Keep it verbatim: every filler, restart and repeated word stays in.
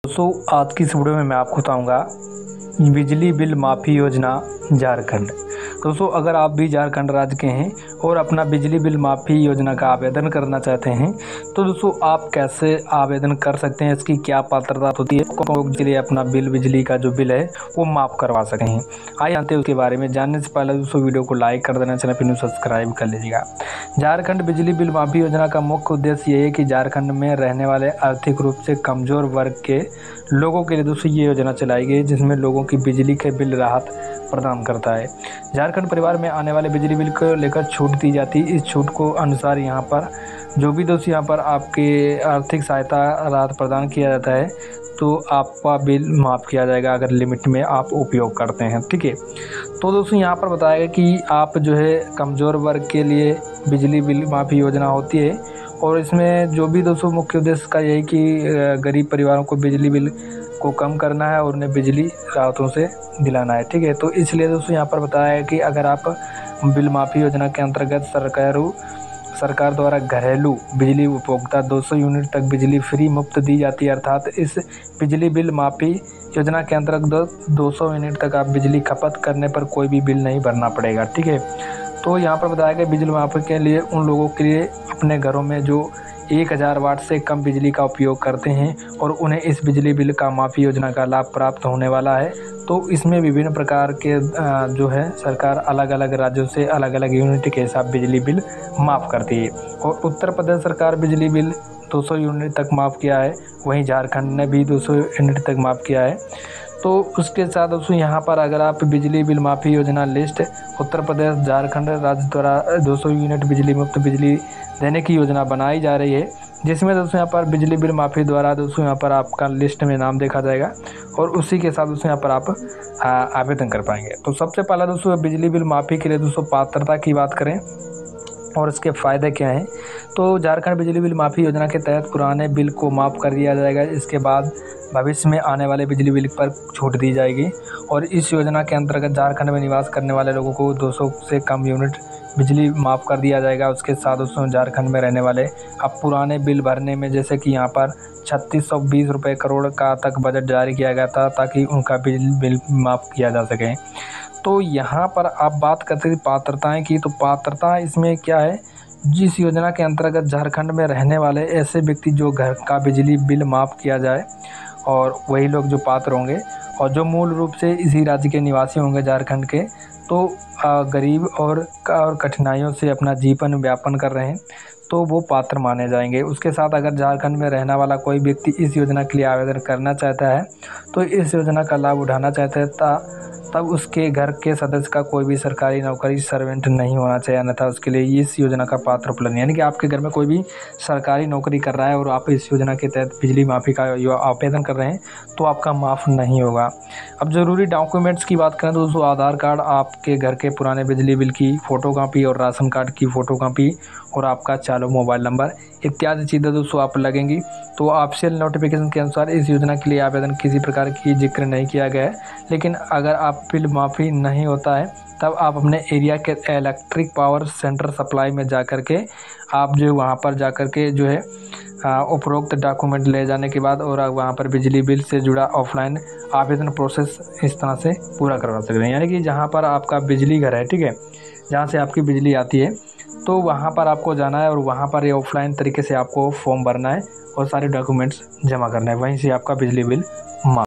दोस्तों आज की इस वीडियो में मैं आपको बताऊंगा बिजली बिल माफ़ी योजना झारखंड। दोस्तों अगर आप भी झारखंड राज्य के हैं और अपना बिजली बिल माफ़ी योजना का आवेदन करना चाहते हैं तो दोस्तों आप कैसे आवेदन कर सकते हैं, इसकी क्या पात्रता होती है, कौन के लिए अपना बिल बिजली का जो बिल है वो माफ़ करवा सकते हैं। आइए जानते हैं उसके बारे में। जानने से पहले दोस्तों वीडियो को लाइक कर देना, चैनल पर सब्सक्राइब कर लीजिएगा। झारखंड बिजली बिल माफ़ी योजना का मुख्य उद्देश्य ये है कि झारखंड में रहने वाले आर्थिक रूप से कमज़ोर वर्ग के लोगों के लिए दोस्तों ये योजना चलाई गई, जिसमें लोगों की बिजली के बिल राहत प्रदान करता है। झारखंड परिवार में आने वाले बिजली बिल को लेकर छूट दी जाती है। इस छूट को अनुसार यहाँ पर जो भी दोस्तों यहाँ पर आपके आर्थिक सहायता राहत प्रदान किया जाता है तो आपका बिल माफ़ किया जाएगा अगर लिमिट में आप उपयोग करते हैं। ठीक है, तो दोस्तों यहाँ पर बताया गया कि आप जो है कमज़ोर वर्ग के लिए बिजली बिल माफ़ी योजना होती है और इसमें जो भी दोस्तों मुख्य उद्देश्य का यही कि गरीब परिवारों को बिजली बिल को कम करना है और उन्हें बिजली राहतों से दिलाना है। ठीक है, तो इसलिए दोस्तों यहाँ पर बताया है कि अगर आप बिल माफ़ी योजना के अंतर्गत सरकार सरकार द्वारा घरेलू बिजली उपभोक्ता दो सौ यूनिट तक बिजली फ्री मुफ्त दी जाती है, अर्थात इस बिजली बिल माफ़ी योजना के अंतर्गत दो सौ यूनिट तक आप बिजली खपत करने पर कोई भी बिल नहीं भरना पड़ेगा। ठीक है, तो यहाँ पर बताया गया बिजली माफ़ी के लिए उन लोगों के लिए अपने घरों में जो एक हज़ार वाट से कम बिजली का उपयोग करते हैं और उन्हें इस बिजली बिल का माफ़ी योजना का लाभ प्राप्त होने वाला है। तो इसमें विभिन्न प्रकार के जो है सरकार अलग अलग राज्यों से अलग अलग यूनिट के हिसाब बिजली बिल माफ़ करती है और उत्तर प्रदेश सरकार बिजली बिल दो सौ यूनिट तक माफ़ किया है, वहीं झारखंड ने भी दो सौ यूनिट तक माफ़ किया है। तो उसके साथ दोस्तों यहाँ पर अगर आप बिजली बिल माफ़ी योजना लिस्ट उत्तर प्रदेश झारखंड राज्य द्वारा दो सौ यूनिट बिजली मुफ्त बिजली देने की योजना बनाई जा रही है, जिसमें दोस्तों यहाँ पर बिजली बिल माफ़ी द्वारा दोस्तों यहाँ पर आपका लिस्ट में नाम देखा जाएगा और उसी के साथ दोस्तों यहाँ पर आप आवेदन कर पाएंगे। तो सबसे पहला दोस्तों बिजली बिल माफ़ी के लिए दोस्तों पात्रता की बात करें और इसके फ़ायदे क्या हैं, तो झारखंड बिजली बिल माफ़ी योजना के तहत पुराने बिल को माफ़ कर दिया जाएगा। इसके बाद भविष्य में आने वाले बिजली बिल पर छूट दी जाएगी और इस योजना के अंतर्गत झारखंड में निवास करने वाले लोगों को दो सौ से कम यूनिट बिजली माफ़ कर दिया जाएगा। उसके साथ दोस्तों झारखंड में रहने वाले अब पुराने बिल भरने में, जैसे कि यहाँ पर छत्तीस सौ बीस रुपये करोड़ का तक बजट जारी किया गया था ताकि उनका बिल बिल माफ़ किया जा सके। तो यहाँ पर आप बात करते थे पात्रताएं की, तो पात्रता इसमें क्या है, जिस योजना के अंतर्गत झारखंड में रहने वाले ऐसे व्यक्ति जो घर का बिजली बिल माफ़ किया जाए और वही लोग जो पात्र होंगे और जो मूल रूप से इसी राज्य के निवासी होंगे झारखंड के, तो गरीब और और कठिनाइयों से अपना जीवन व्यापन कर रहे हैं तो वो पात्र माने जाएंगे। उसके साथ अगर झारखंड में रहने वाला कोई व्यक्ति इस योजना के लिए आवेदन करना चाहता है तो इस योजना का लाभ उठाना चाहता है तब उसके घर के सदस्य का कोई भी सरकारी नौकरी सर्वेंट नहीं होना चाहिए, अन्यथा उसके लिए इस योजना का पात्र उपलब्ध नहीं। यानी कि आपके घर में कोई भी सरकारी नौकरी कर रहा है और आप इस योजना के तहत बिजली माफ़ी का आवेदन कर रहे हैं तो आपका माफ़ नहीं होगा। अब ज़रूरी डॉक्यूमेंट्स की बात करें तो दोस्तों आधार कार्ड, आपके घर के पुराने बिजली बिल की फ़ोटोकॉपी और राशन कार्ड की फ़ोटोकॉपी और आपका चालू मोबाइल नंबर इत्यादि चीज़ें दोस्तों आप लगेंगी। तो ऑफिशियल नोटिफिकेशन के अनुसार इस योजना के लिए आवेदन किसी प्रकार की जिक्र नहीं किया गया है, लेकिन अगर आप बिल माफ़ी नहीं होता है तब आप अपने एरिया के इलेक्ट्रिक पावर सेंटर सप्लाई में जा कर के आप जो वहाँ पर जा कर के जो है उपरोक्त डॉक्यूमेंट ले जाने के बाद और वहाँ पर बिजली बिल से जुड़ा ऑफलाइन आवेदन प्रोसेस इस तरह से पूरा करवा सकते हैं। यानी कि जहाँ पर आपका बिजली घर है, ठीक है, जहाँ से आपकी बिजली आती है, तो वहाँ पर आपको जाना है और वहाँ पर ये ऑफलाइन तरीके से आपको फॉर्म भरना है और सारे डॉक्यूमेंट्स जमा करना है, वहीं से आपका बिजली बिल माफ़